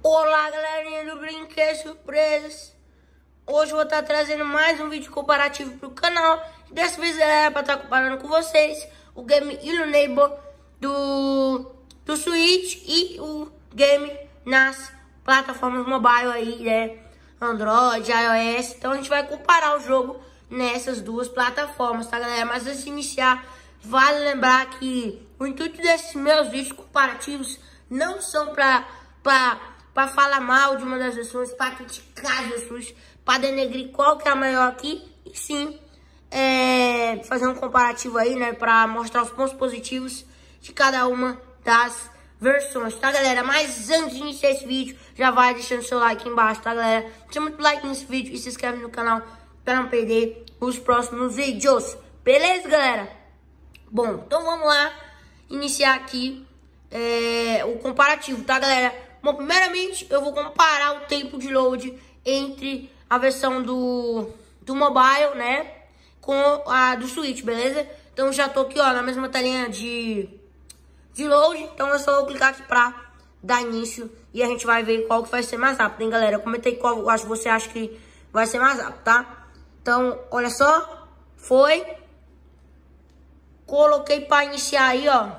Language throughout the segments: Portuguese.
Olá, galerinha do Brinquedos Surpresas. Hoje eu vou estar trazendo mais um vídeo comparativo pro canal. Dessa vez, galera, para estar comparando com vocês o game Hello Neighbor do Switch e o game nas plataformas mobile aí, né? Android, iOS. Então a gente vai comparar o jogo nessas duas plataformas, tá, galera? Mas antes de iniciar, vale lembrar que o intuito desses meus vídeos comparativos não são para falar mal de uma das versões, para criticar as versões, para denegrir qual que é a melhor aqui, e sim fazer um comparativo aí, né, para mostrar os pontos positivos de cada uma das versões, tá, galera? Mas antes de iniciar esse vídeo, já vai deixando seu like aqui embaixo, tá, galera? Deixa muito like nesse vídeo e se inscreve no canal para não perder os próximos vídeos, beleza, galera? Bom, então vamos lá iniciar aqui o comparativo, tá, galera? Bom, primeiramente eu vou comparar o tempo de load entre a versão do mobile, né, com a do Switch, beleza? Então já tô aqui, ó, na mesma telinha de load, então eu só vou clicar aqui pra dar início e a gente vai ver qual que vai ser mais rápido, hein, galera? Comenta aí qual você acha que vai ser mais rápido, tá? Então, olha só, foi. Coloquei pra iniciar aí, ó.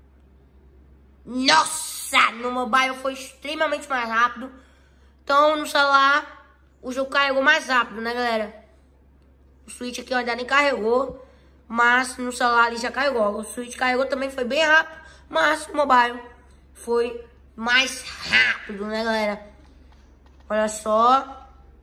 Nossa, no mobile foi extremamente mais rápido. Então, no celular, o jogo carregou mais rápido, né, galera? O Switch aqui ainda nem carregou, mas no celular ele já carregou. O Switch carregou também, foi bem rápido, mas o mobile foi mais rápido, né, galera? Olha só.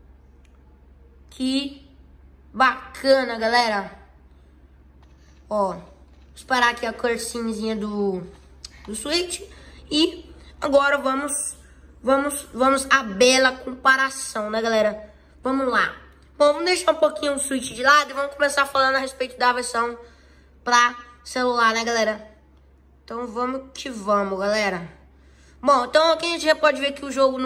Que bacana, galera. Ó, vou esperar aqui a cutscenezinha do Switch. E agora vamos à bela comparação, né, galera? Vamos lá. Bom, vamos deixar um pouquinho o Switch de lado e vamos começar falando a respeito da versão pra celular, né, galera? Então vamos que vamos, galera. Bom, então aqui a gente já pode ver que o jogo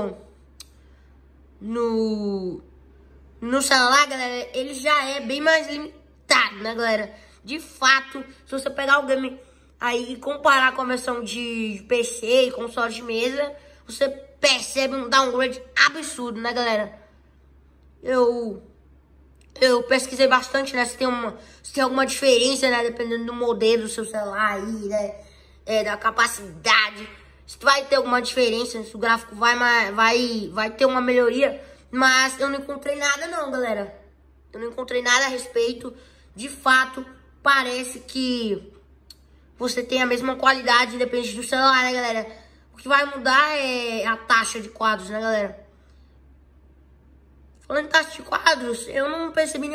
no celular, galera, ele já é bem mais limitado, né, galera? De fato, se você pegar o game aí e comparar com a versão de PC e console de mesa, você percebe um downgrade absurdo, né, galera? Eu pesquisei bastante, né, se tem alguma diferença, né, dependendo do modelo do seu celular aí, né, da capacidade, se vai ter alguma diferença, se o gráfico vai ter uma melhoria, mas eu não encontrei nada não, galera. Eu não encontrei nada a respeito. De fato, parece que você tem a mesma qualidade, independente do celular, né, galera? O que vai mudar é a taxa de quadros, né, galera? Falando em taxa de quadros, eu não percebi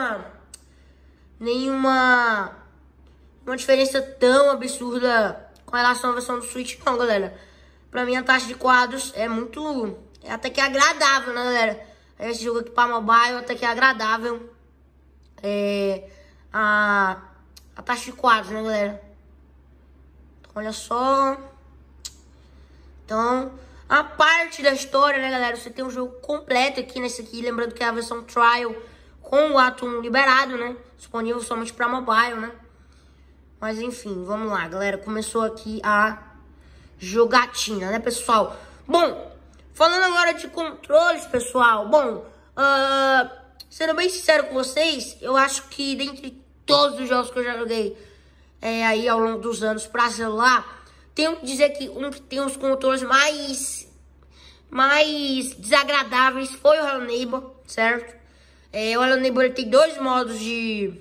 nenhuma diferença tão absurda com relação à versão do Switch, não, galera. Pra mim, a taxa de quadros é até que agradável, né, galera? Esse jogo aqui pra mobile até que é agradável. A taxa de quadros, né, galera? Então, olha só. Então, a parte da história, né, galera? Você tem um jogo completo aqui nesse aqui. Lembrando que é a versão trial com o ato 1 liberado, né? Disponível somente pra mobile, né? Mas enfim, vamos lá, galera. Começou aqui a jogatina, né, pessoal? Bom, falando agora de controles, pessoal. Bom, sendo bem sincero com vocês, eu acho que dentre todos os jogos que eu já joguei aí ao longo dos anos pra celular, tenho que dizer que um que tem os controles mais desagradáveis foi o Hello Neighbor, certo? O Hello Neighbor tem dois modos de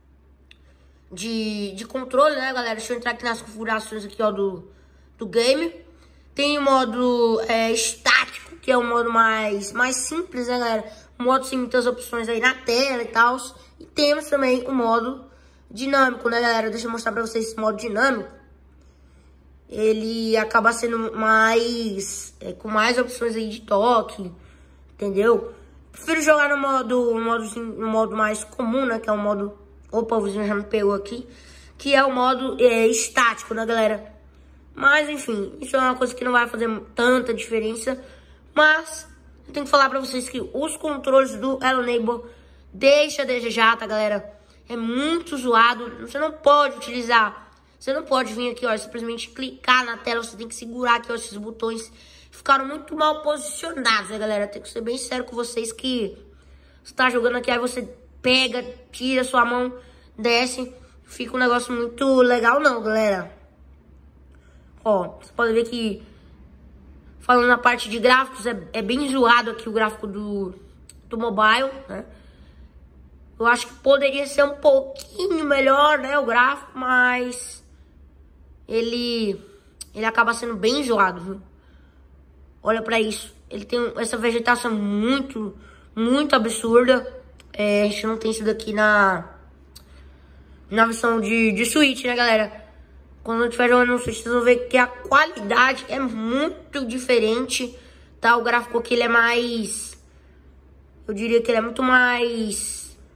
controle, né, galera? Deixa eu entrar aqui nas configurações aqui, ó, do game. Tem o modo estático, que é o modo mais simples, né, galera? O modo sem muitas opções aí na tela e tal. E temos também o modo dinâmico, né, galera? Deixa eu mostrar pra vocês esse modo dinâmico. Ele acaba sendo com mais opções aí de toque, entendeu? Prefiro jogar no modo mais comum, né, que é o modo... Opa, o vizinho já me pegou aqui. Que é o modo estático, né, galera? Mas, enfim, isso é uma coisa que não vai fazer tanta diferença. Mas, eu tenho que falar pra vocês que os controles do Hello Neighbor deixa a desejar, tá, galera? É muito zoado. Você não pode utilizar Você não pode vir aqui, ó, simplesmente clicar na tela. Você tem que segurar aqui, ó, esses botões. Ficaram muito mal posicionados, né, galera? Tenho que ser bem sério com vocês que você tá jogando aqui, aí você pega, tira sua mão, desce. Fica um negócio muito legal não, galera. Ó, você pode ver que, falando na parte de gráficos, é bem zoado aqui o gráfico do mobile, né? Eu acho que poderia ser um pouquinho melhor, né, o gráfico, mas ele acaba sendo bem zoado, viu? Olha pra isso. Ele tem essa vegetação muito, muito absurda. A gente não tem isso daqui na versão de Switch, né, galera? Quando eu estiver jogando no Switch, vocês vão ver que a qualidade é muito diferente, tá? O gráfico aqui, ele é mais... Eu diria que ele é muito mais...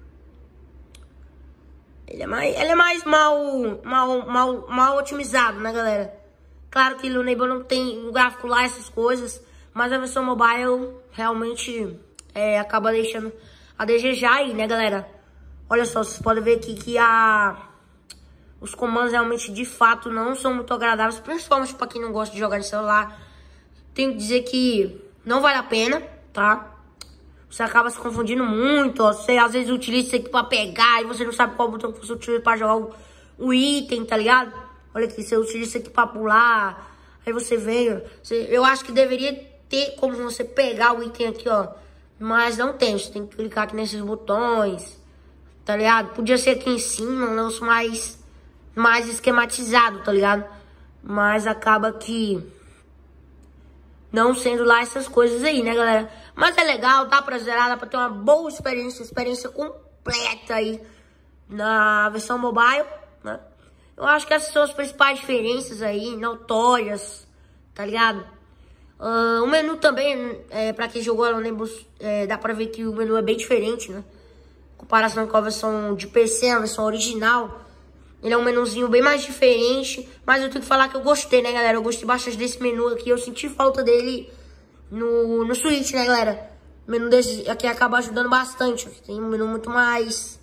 Ele é mais mal otimizado, né, galera? Claro que o Neighbor não tem um gráfico lá, essas coisas, mas a versão mobile realmente acaba deixando a desejar aí, né, galera? Olha só, vocês podem ver aqui que os comandos realmente, de fato, não são muito agradáveis, principalmente para quem não gosta de jogar de celular. Tenho que dizer que não vale a pena, tá? Você acaba se confundindo muito, ó. Você às vezes utiliza isso aqui pra pegar e você não sabe qual botão que você utiliza pra jogar o item, tá ligado? Olha aqui, você utiliza isso aqui pra pular, aí você vem, eu acho que deveria ter como você pegar o item aqui, ó. Mas não tem, você tem que clicar aqui nesses botões, tá ligado? Podia ser aqui em cima, um negócio mais esquematizado, tá ligado? Mas acaba que não sendo lá essas coisas aí, né, galera? Mas é legal, dá pra zerar, dá pra ter uma boa experiência completa aí na versão mobile, né? Eu acho que essas são as principais diferenças aí, notórias, tá ligado? O menu também, pra quem jogou, eu lembro, dá pra ver que o menu é bem diferente, né? Em comparação com a versão de PC, a versão original. Ele é um menuzinho bem mais diferente, mas eu tenho que falar que eu gostei, né, galera? Eu gostei bastante desse menu aqui, eu senti falta dele no Switch, né, galera? O menu desse aqui acaba ajudando bastante. Tem um menu muito mais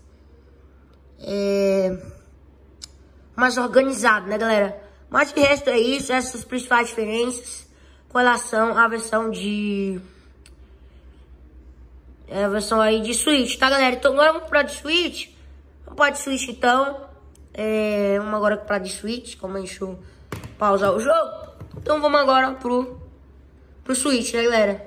organizado, né, galera? Mas de resto é isso, essas principais diferenças com relação à versão a versão aí de Switch, tá, galera? Então agora vamos pra de Switch. Vamos pra de Switch, então. Vamos agora pra de Switch. Como deixa eu pausar o jogo. Então vamos agora pro Switch, né, galera?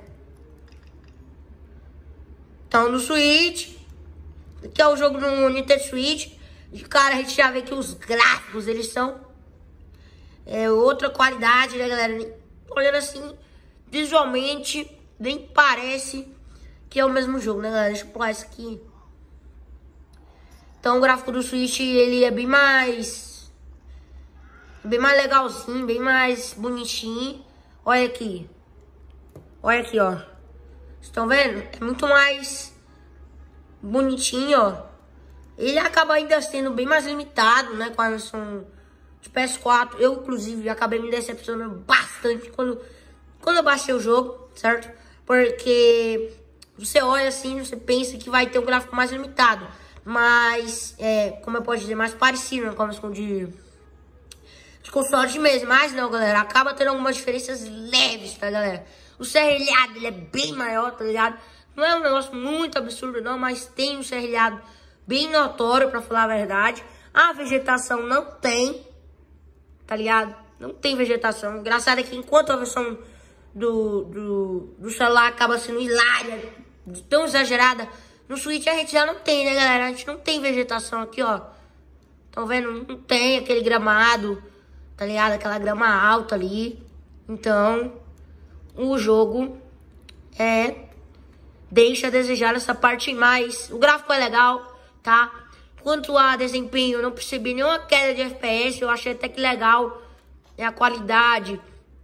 Então no Switch, que é o jogo no Nintendo Switch. De cara a gente já vê que os gráficos, eles são outra qualidade, né, galera? Olhando assim, visualmente, nem parece que é o mesmo jogo, né, galera? Deixa eu pular isso aqui. Então o gráfico do Switch, ele é bem mais legalzinho, bem mais bonitinho. Olha aqui, ó. Vocês estão vendo? É muito mais bonitinho, ó. Ele acaba ainda sendo bem mais limitado, né, com a versão de PS4. Eu, inclusive, acabei me decepcionando bastante quando eu baixei o jogo, certo? Porque você olha assim, você pensa que vai ter um gráfico mais limitado. Mas, como eu posso dizer, mais parecido, né, com a versão de console de mesa. Mas não, galera, acaba tendo algumas diferenças leves, tá, galera? O serrilhado, ele é bem maior, tá ligado? Não é um negócio muito absurdo, não, mas tem um serrilhado bem notório, pra falar a verdade. A vegetação não tem, tá ligado? Não tem vegetação. Engraçado é que enquanto a versão do celular acaba sendo hilária, tão exagerada, no Switch a gente já não tem, né, galera? A gente não tem vegetação aqui, ó. Estão vendo? Não tem aquele gramado, tá ligado? Aquela grama alta ali. Então, o jogo deixa a desejar essa parte mais. O gráfico é legal, tá? Quanto a desempenho, eu não percebi nenhuma queda de FPS. Eu achei até que legal a qualidade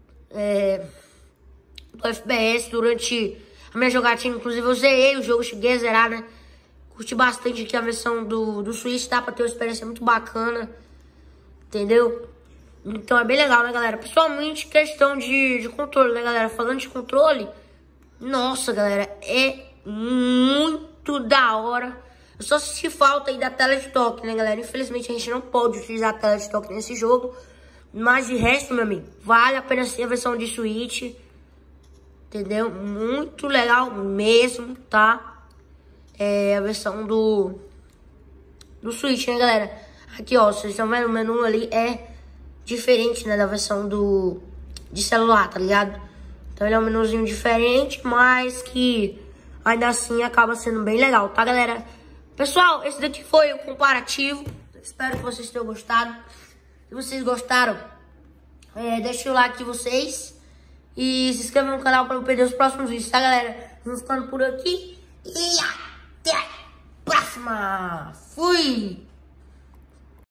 do FPS durante a minha jogatina. Inclusive eu zerei o jogo, cheguei a zerar, né? Curti bastante aqui a versão do Switch, tá? Pra ter uma experiência muito bacana, entendeu? Então é bem legal, né, galera? Principalmente questão de controle, né, galera? Falando de controle, nossa, galera, é muito da hora Eu só senti falta aí da tela de toque, né, galera? Infelizmente a gente não pode utilizar a tela de toque nesse jogo. Mas de resto, meu amigo, vale a pena sim a versão de Switch. Entendeu? Muito legal mesmo, tá? É a versão do Switch, né, galera? Aqui, ó, vocês estão vendo o menu ali é diferente, né, da versão de celular, tá ligado? Então ele é um menuzinho diferente, mas que ainda assim acaba sendo bem legal, tá, galera? Pessoal, esse daqui foi o comparativo. Espero que vocês tenham gostado. Se vocês gostaram, deixa o like de vocês. E se inscreva no canal para não perder os próximos vídeos, tá, galera? Vamos ficando por aqui. E até a próxima. Fui!